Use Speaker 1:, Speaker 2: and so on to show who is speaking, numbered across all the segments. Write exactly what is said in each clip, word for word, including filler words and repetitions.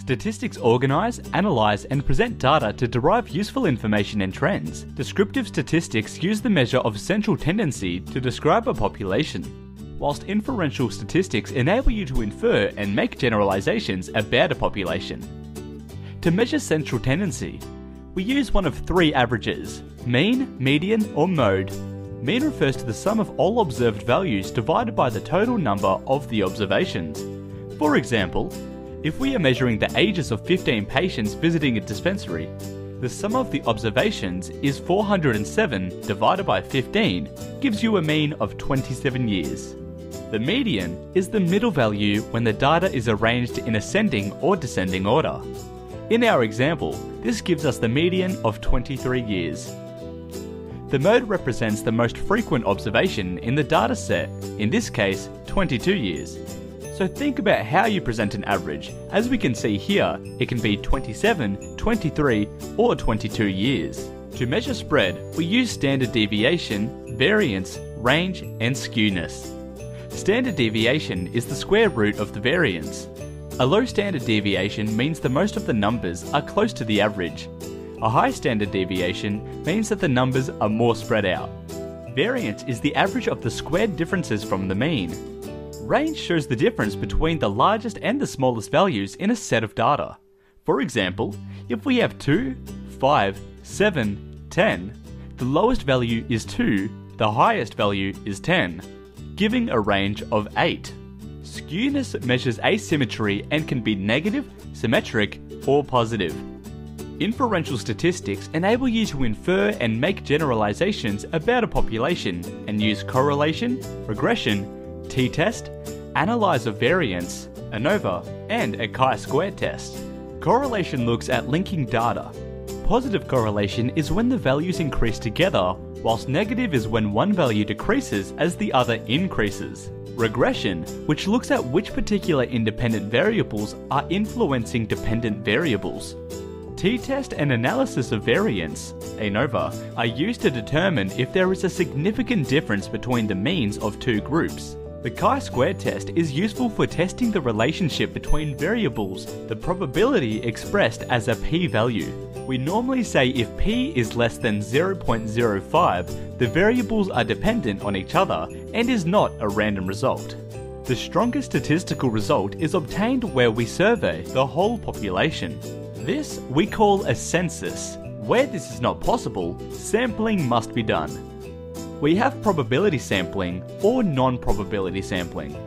Speaker 1: Statistics organise, analyse and present data to derive useful information and trends. Descriptive statistics use the measure of central tendency to describe a population, whilst inferential statistics enable you to infer and make generalisations about a population. To measure central tendency, we use one of three averages: mean, median or mode. Mean refers to the sum of all observed values divided by the total number of the observations. For example, if we are measuring the ages of fifteen patients visiting a dispensary, the sum of the observations is four hundred seven divided by fifteen gives you a mean of twenty-seven years. The median is the middle value when the data is arranged in ascending or descending order. In our example, this gives us the median of twenty-three years. The mode represents the most frequent observation in the data set, in this case, twenty-two years. So think about how you present an average. As we can see here, it can be twenty-seven, twenty-three, or twenty-two years. To measure spread, we use standard deviation, variance, range, and skewness. Standard deviation is the square root of the variance. A low standard deviation means that most of the numbers are close to the average. A high standard deviation means that the numbers are more spread out. Variance is the average of the squared differences from the mean. Range shows the difference between the largest and the smallest values in a set of data. For example, if we have two, five, seven, ten, the lowest value is two, the highest value is ten, giving a range of eight. Skewness measures asymmetry and can be negative, symmetric, or positive. Inferential statistics enable you to infer and make generalizations about a population and use correlation, regression, t-test, analyze of variance, ANOVA, and a chi-square test. Correlation looks at linking data. Positive correlation is when the values increase together, whilst negative is when one value decreases as the other increases. Regression, which looks at which particular independent variables are influencing dependent variables. T-test and analysis of variance, ANOVA, are used to determine if there is a significant difference between the means of two groups. The chi-square test is useful for testing the relationship between variables, the probability expressed as a p-value. We normally say if p is less than zero point zero five, the variables are dependent on each other and is not a random result. The strongest statistical result is obtained where we survey the whole population. This we call a census. Where this is not possible, sampling must be done. We have probability sampling or non-probability sampling.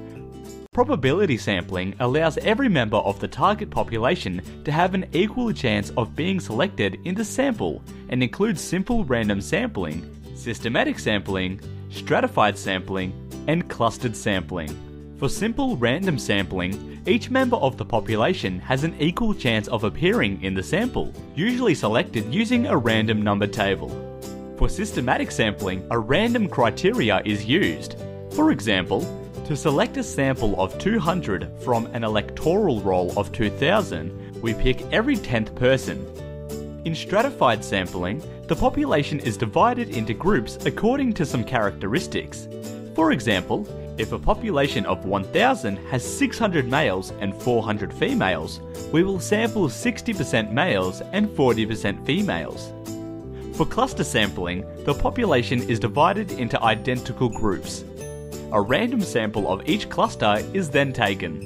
Speaker 1: Probability sampling allows every member of the target population to have an equal chance of being selected in the sample and includes simple random sampling, systematic sampling, stratified sampling, and clustered sampling. For simple random sampling, each member of the population has an equal chance of appearing in the sample, usually selected using a random number table. For systematic sampling, a random criteria is used. For example, to select a sample of two hundred from an electoral roll of two thousand, we pick every tenth person. In stratified sampling, the population is divided into groups according to some characteristics. For example, if a population of one thousand has six hundred males and four hundred females, we will sample sixty percent males and forty percent females. For cluster sampling, the population is divided into identical groups. A random sample of each cluster is then taken.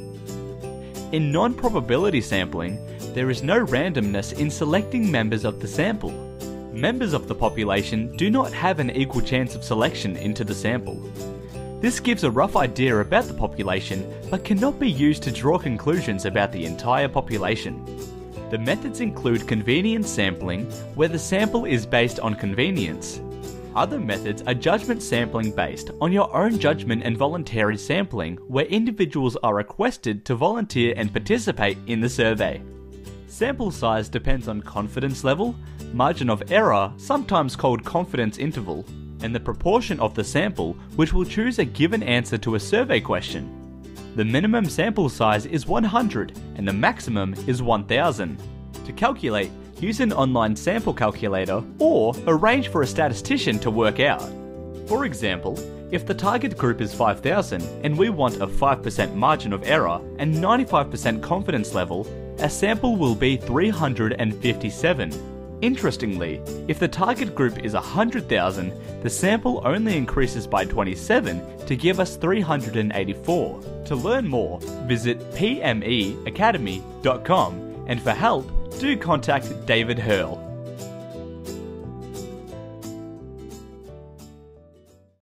Speaker 1: In non-probability sampling, there is no randomness in selecting members of the sample. Members of the population do not have an equal chance of selection into the sample. This gives a rough idea about the population, but cannot be used to draw conclusions about the entire population. The methods include convenience sampling, where the sample is based on convenience. Other methods are judgment sampling based on your own judgment and voluntary sampling, where individuals are requested to volunteer and participate in the survey. Sample size depends on confidence level, margin of error, sometimes called confidence interval, and the proportion of the sample which will choose a given answer to a survey question. The minimum sample size is one hundred and the maximum is one thousand. To calculate, use an online sample calculator or arrange for a statistician to work out. For example, If the target group is five thousand and we want a five percent margin of error and ninety-five percent confidence level, our sample will be three hundred fifty-seven. Interestingly, if the target group is one hundred thousand, the sample only increases by twenty-seven to give us three hundred eighty-four. To learn more, visit p m e academy dot com, and for help, do contact David Hurl.